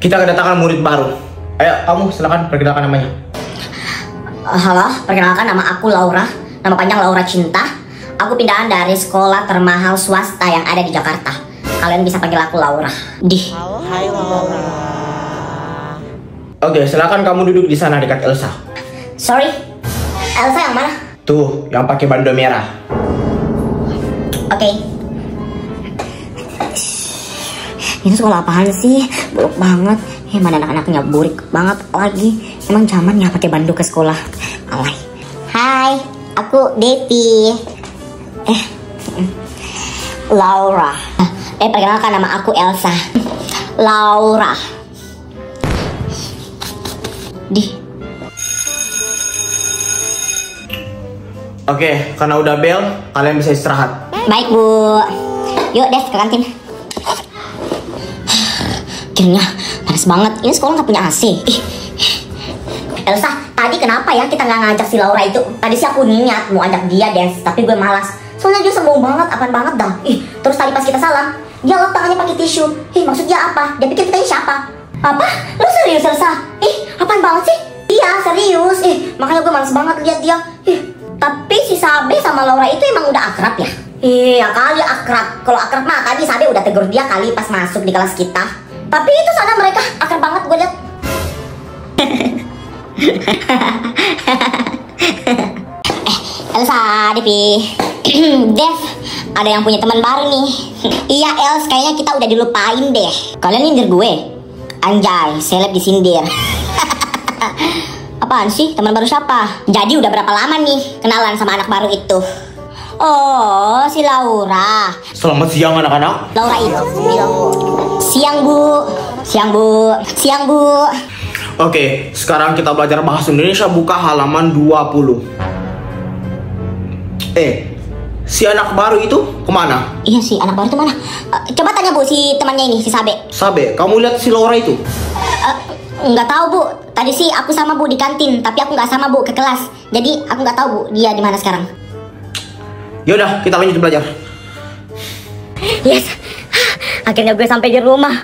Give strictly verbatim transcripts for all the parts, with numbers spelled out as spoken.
kita kedatangan murid baru. Ayo, kamu silakan perkenalkan namanya. Uh, halo, perkenalkan nama aku Laura. Nama panjang Laura Cinta. Aku pindahan dari sekolah termahal swasta yang ada di Jakarta. Kalian bisa panggil aku Laura. Di. Hai Laura. Oke, silakan kamu duduk di sana dekat Elsa. Sorry, Elsa yang mana? Tuh, yang pakai bando merah. Oke. Okay. Ini sekolah apaan sih? Buruk banget. Eh, mana anak-anaknya burik banget lagi. Emang zaman ya pakai bando ke sekolah. Alay. Hai, aku Devi. Eh, Laura. Eh, perkenalkan nama aku Elsa. Laura. Di. Oke, karena udah bel, kalian bisa istirahat. Baik, Bu. Yuk, Dev, ke kantin. Akhirnya panas banget. Ini sekolah nggak punya A C. Ih. Elsa, tadi kenapa ya kita nggak ngajak si Laura itu? Tadi sih aku niat mau ajak dia dance, tapi gue malas. Soalnya dia sombong banget, apaan banget dah. Ih, terus tadi pas kita salam, dia lap tangannya pakai tisu. Ih, maksud dia apa? Dia pikir kita ini siapa? Apa? Lu serius, Elsa? Ih, apaan banget sih? Iya, serius. Ih, makanya gue malas banget lihat dia. Ih, tapi si Sabe sama Laura itu emang udah akrab ya? Iya kali akrab. Kalau akrab mah tadi Sabe udah tegur dia kali pas masuk di kelas kita. Tapi itu sana mereka akrab banget gue lihat. eh, Elsa, Devi, Dev, ada yang punya teman baru nih. Iya Els, kayaknya kita udah dilupain deh. Kalian nyindir gue? Anjay, seleb disindir. Apaan sih? Teman baru siapa? Jadi udah berapa lama nih kenalan sama anak baru itu? Oh, si Laura. Selamat siang anak-anak. Laura itu bilang, siang Bu. Siang Bu. Siang Bu. Oke, sekarang kita belajar bahasa Indonesia. Buka halaman dua puluh. Eh, si anak baru itu kemana? Iya, si anak baru itu mana? Uh, coba tanya Bu, si temannya ini, si Sabe. Sabe, kamu lihat si Laura itu? Uh, nggak tahu Bu. Tadi sih aku sama Bu di kantin, tapi aku nggak sama Bu ke kelas. Jadi aku nggak tahu Bu dia di mana sekarang. Yaudah, kita lanjut belajar. Yes, akhirnya gue sampai di rumah.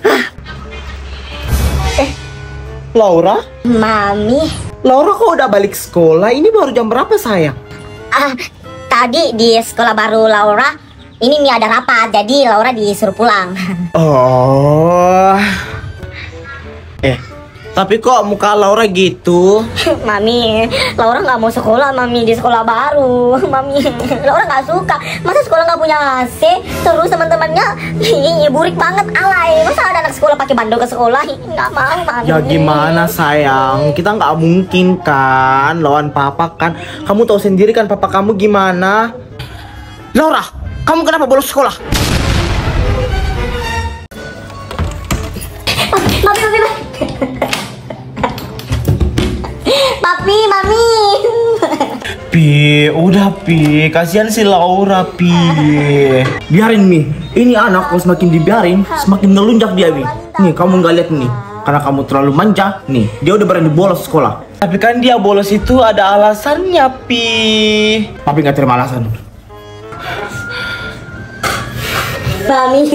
Eh, Laura? Mami. Laura kok udah balik sekolah? Ini baru jam berapa sayang? Ah, tadi di sekolah baru Laura, ini nih ada rapat, jadi Laura disuruh pulang. Oh. Eh, tapi kok muka Laura gitu? Mami, Laura nggak mau sekolah, Mami, di sekolah baru. Mami, Laura nggak suka. Masa sekolah nggak punya A C? Terus teman-temannya ih, burik banget, alay. Masa ada anak sekolah pakai bando ke sekolah? Nggak mau, Mami. Ya gimana sayang? Kita nggak mungkin kan lawan papa kan? Kamu tahu sendiri kan papa kamu gimana? Laura, kamu kenapa bolos sekolah? Mami, mami, mami. Papi, Mami. Pi, udah Pi, kasihan si Laura Pi. Biarin Mi, ini anak kalau semakin dibiarin, semakin melunjak dia Mi. Nih kamu nggak lihat nih, karena kamu terlalu manja, nih dia udah berani bolos sekolah. Tapi kan dia bolos itu ada alasannya Pi. Papi nggak terima alasan. Mami.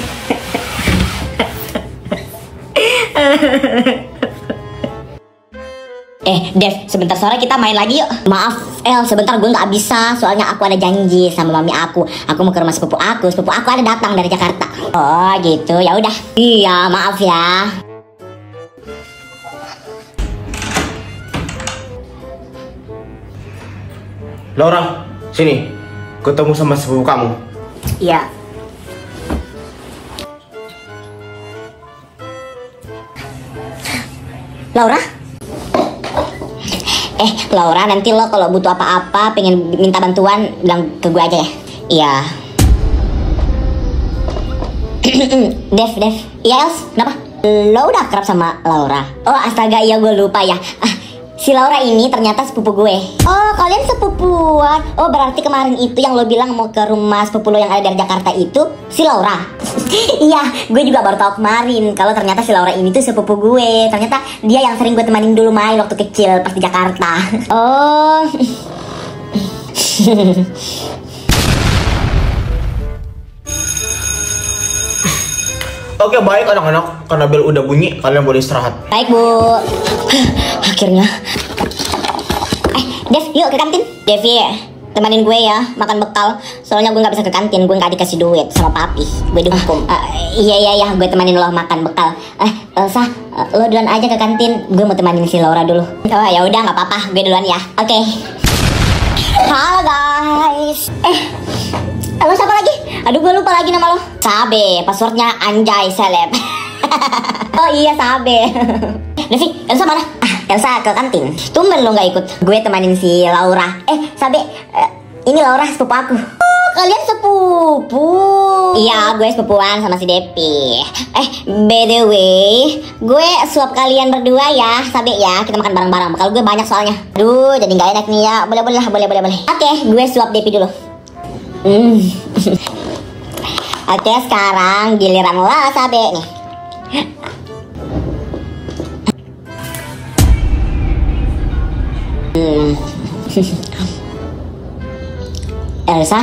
Eh, Dev, sebentar sore kita main lagi yuk. Maaf, El, sebentar gue nggak bisa. Soalnya aku ada janji sama mami aku. Aku mau ke rumah sepupu aku. Sepupu aku ada datang dari Jakarta. Oh, gitu. Ya udah. Iya, maaf ya. Laura, sini. Ketemu sama sepupu kamu. Iya. Laura? Eh, Laura, nanti lo kalau butuh apa-apa, pengen minta bantuan, bilang ke gue aja ya. Iya. Dev, Dev. Iya, Els, kenapa? Lo udah akrab sama Laura? Oh, astaga, iya gue lupa ya. Ah, si Laura ini ternyata sepupu gue. Oh, kalian sepupuan. Oh, berarti kemarin itu yang lo bilang mau ke rumah sepupu lo yang ada dari Jakarta itu, si Laura? Iya, gue juga baru tahu kemarin kalau ternyata si Laura ini tuh sepupu gue. Ternyata dia yang sering gue temanin dulu main waktu kecil pas di Jakarta. Oh. Oke, baik anak-anak, karena bel udah bunyi, kalian boleh istirahat. Baik, Bu. Akhirnya. Eh, Dev, yuk ke kantin. Devi, temanin gue ya makan bekal. Soalnya gue nggak bisa ke kantin, gue nggak dikasih duit sama papi. Gue dihukum. Uh, iya iya iya, gue temanin lo makan bekal. Eh, Elsa, uh, lo duluan aja ke kantin. Gue mau temanin si Laura dulu. Oh ya udah, nggak apa-apa. Gue duluan ya. Oke. Okay. Halo guys. Eh, lo siapa lagi? Aduh, gue lupa lagi nama lo. Sabe, passwordnya Anjay Seleb. Oh iya, Sabe. Devi, Elsa mana? Ah, Elsa ke kantin. Tumben lo nggak ikut. Gue temanin si Laura. Eh, Sabe, uh, ini Laura sepupu aku. Oh, kalian sepupu? Iya, gue sepupuan sama si Devi. Eh, by the way, gue suap kalian berdua ya, Sabe ya. Kita makan bareng-bareng. Kalau gue banyak soalnya. Aduh, jadi nggak enak nih ya. Boleh boleh lah, boleh boleh boleh. Oke, okay, gue suap Devi dulu. Hmm. Oke, okay, sekarang giliran lo, Sabe nih. Hmm. Elsa?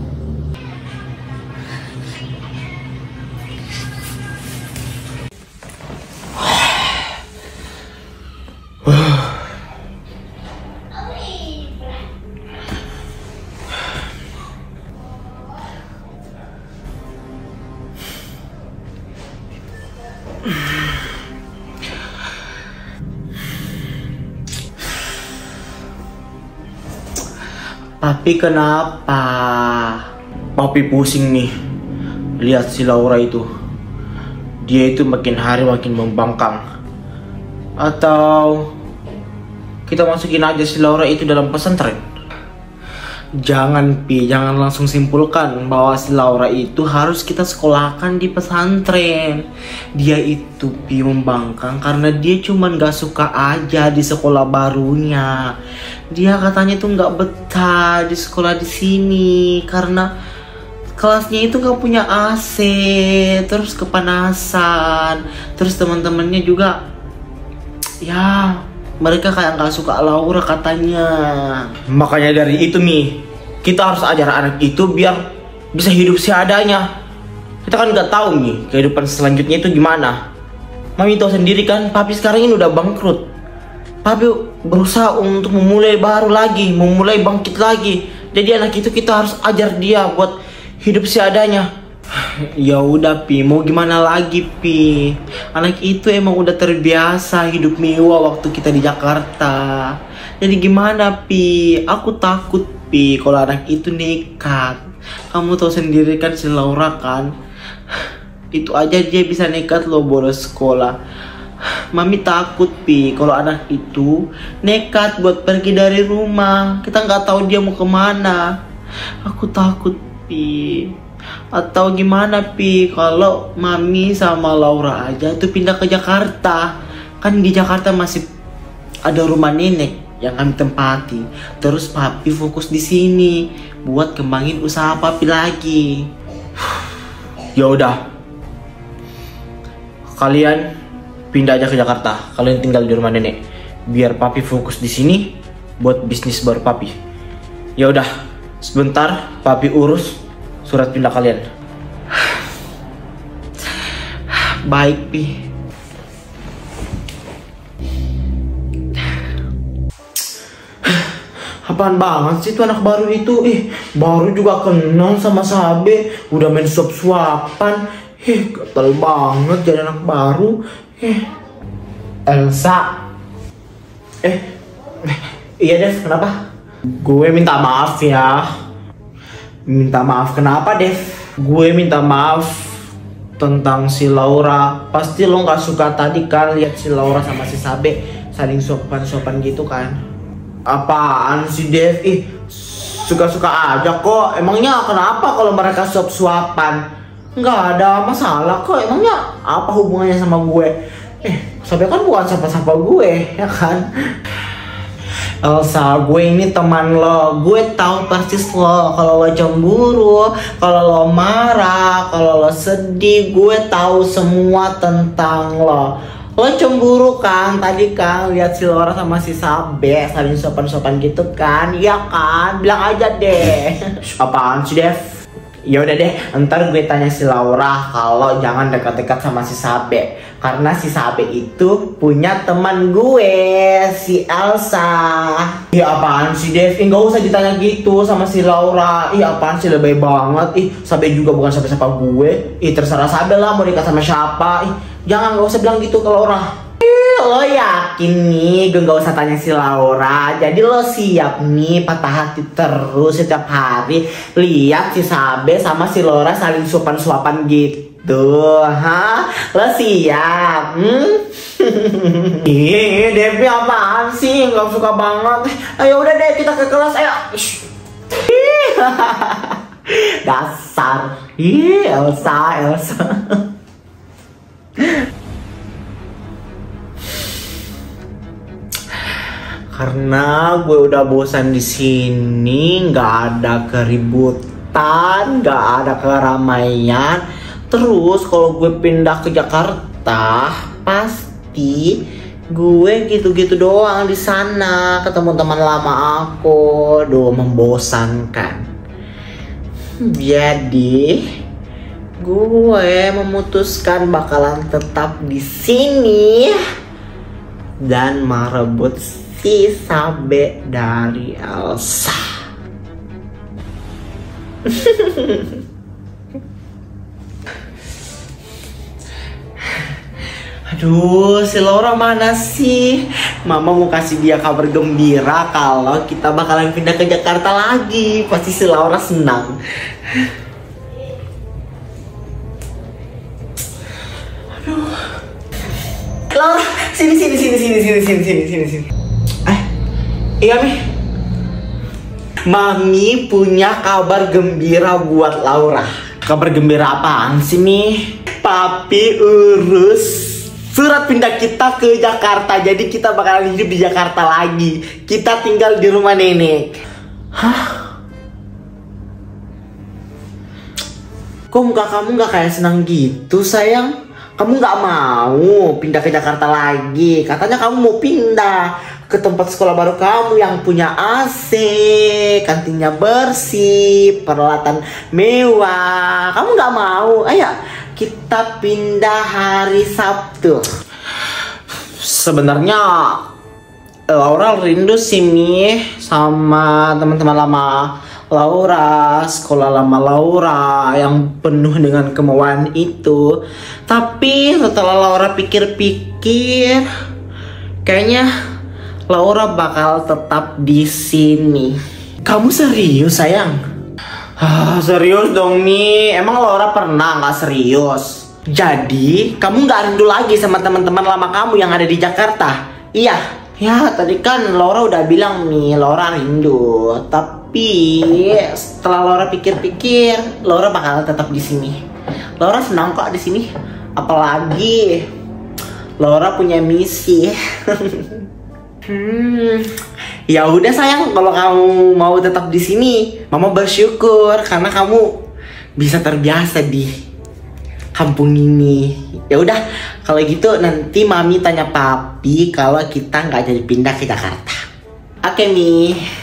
Tapi kenapa? Papi pusing nih. Lihat si Laura itu. Dia itu makin hari makin membangkang. Atau kita masukin aja si Laura itu dalam pesantren? Jangan Pi, jangan langsung simpulkan bahwa si Laura itu harus kita sekolahkan di pesantren. Dia itu Pi membangkang karena dia cuman gak suka aja di sekolah barunya. Dia katanya tuh nggak betah di sekolah di sini karena kelasnya itu nggak punya A C, terus kepanasan, terus teman-temannya juga ya mereka kayak nggak suka Laura katanya. Makanya dari itu Mi, kita harus ajar anak itu biar bisa hidup seadanya. Kita kan nggak tahu Mi kehidupan selanjutnya itu gimana. Mami tahu sendiri kan, papi sekarang ini udah bangkrut. Papi berusaha untuk memulai baru lagi, memulai bangkit lagi. Jadi anak itu kita harus ajar dia buat hidup seadanya. Ya udah Pi, mau gimana lagi Pi? Anak itu emang udah terbiasa hidup mewah waktu kita di Jakarta. Jadi gimana Pi? Aku takut Pi kalau anak itu nekat. Kamu tahu sendiri kan si Laura kan, itu aja dia bisa nekat loh bolos sekolah. Mami takut Pi kalau anak itu nekat buat pergi dari rumah. Kita nggak tahu dia mau kemana. Aku takut Pi. Atau gimana Pi kalau Mami sama Laura aja tuh pindah ke Jakarta. Kan di Jakarta masih ada rumah nenek yang kami tempati. Terus Papi fokus di sini buat kembangin usaha Papi lagi. Ya udah, kalian pindah aja ke Jakarta. Kalian tinggal di rumah nenek. Biar Papi fokus di sini buat bisnis baru Papi. Ya udah, sebentar Papi urus surat pindah kalian. Baik Pi. Apaan banget sih tuh anak baru itu? Ih, baru juga kenal sama Sabe, udah main suap-suapan. Ih, gatel banget jadi anak baru. Eh, Elsa. Eh, iya Dev, kenapa? Gue minta maaf ya. Minta maaf kenapa Dev? Gue minta maaf tentang si Laura. Pasti lo gak suka tadi kan lihat si Laura sama si Sabe saling sopan-sopan gitu kan? Apaan sih Dev? Ih, suka-suka aja kok. Emangnya kenapa kalau mereka suap-suapan? Nggak ada masalah kok. Emangnya apa hubungannya sama gue? Eh, Sabe kan bukan siapa-siapa gue, ya kan? Elsa, gue ini teman lo. Gue tahu persis lo. Kalau lo cemburu, kalau lo marah, kalau lo sedih, gue tahu semua tentang lo. Lo cemburu kan tadi kan lihat si Laura sama si Sabe saling sopan-sopan gitu kan? Iya kan? Bilang aja deh. Apaan sih Dev? Ya udah deh, ntar gue tanya si Laura kalau jangan dekat-dekat sama si Sabe, karena si Sabe itu punya teman gue, si Elsa. Ih apaan sih Dev? Ih nggak usah ditanya gitu sama si Laura. Ih apaan sih, lebay banget. Ih Sabe juga bukan siapa-siapa gue. Ih terserah Sabe lah mau nikah sama siapa. Ih jangan, nggak usah bilang gitu ke Laura. Lo yakin nih gue gak usah tanya si Laura? Jadi lo siap nih patah hati terus setiap hari lihat si Sabe sama si Laura saling suapan-suapan gitu? Hah? Lo siap? Hmm? Ih Devi apaan sih? Gak suka banget. Ayo udah deh kita ke kelas. Ayo. Dasar. Ih Elsa, Elsa. Karena gue udah bosan di sini, nggak ada keributan, nggak ada keramaian. Terus kalau gue pindah ke Jakarta, pasti gue gitu-gitu doang di sana, ketemu teman lama aku. Duh, membosankan. Jadi gue memutuskan bakalan tetap di sini dan merebut si Sabe dari Elsa. Aduh, si Laura mana sih? Mama mau kasih dia kabar gembira kalau kita bakalan pindah ke Jakarta lagi. Pasti si Laura senang. Aduh. Laura, sini sini sini sini sini sini sini sini sini. Eh, iya Mi. Mami punya kabar gembira buat Laura. Kabar gembira apaan sih Mi? Papi urus surat pindah kita ke Jakarta. Jadi kita bakalan hidup di Jakarta lagi. Kita tinggal di rumah nenek. Hah? Kok muka kamu gak kayak senang gitu sayang? Kamu gak mau pindah ke Jakarta lagi. Katanya kamu mau pindah ke tempat sekolah baru kamu yang punya A C, kantinnya bersih, peralatan mewah. Kamu gak mau? Ayo kita pindah hari Sabtu. Sebenarnya Laura rindu sih Mi sama teman-teman lama Laura, sekolah lama Laura yang penuh dengan kemauan itu. Tapi setelah Laura pikir-pikir, kayaknya Laura bakal tetap di sini. Kamu serius sayang? Ah, serius dong Mi. Emang Laura pernah nggak serius? Jadi kamu nggak rindu lagi sama teman-teman lama kamu yang ada di Jakarta? Iya. Ya tadi kan Laura udah bilang nih Laura rindu. Tapi setelah Laura pikir-pikir, Laura bakal tetap di sini. Laura senang kok di sini. Apalagi Laura punya misi. Hmm, ya udah sayang, kalau kamu mau tetap di sini, Mama bersyukur karena kamu bisa terbiasa di kampung ini. Ya udah, kalau gitu nanti Mami tanya Papi kalau kita nggak jadi pindah ke Jakarta. Oke Mi.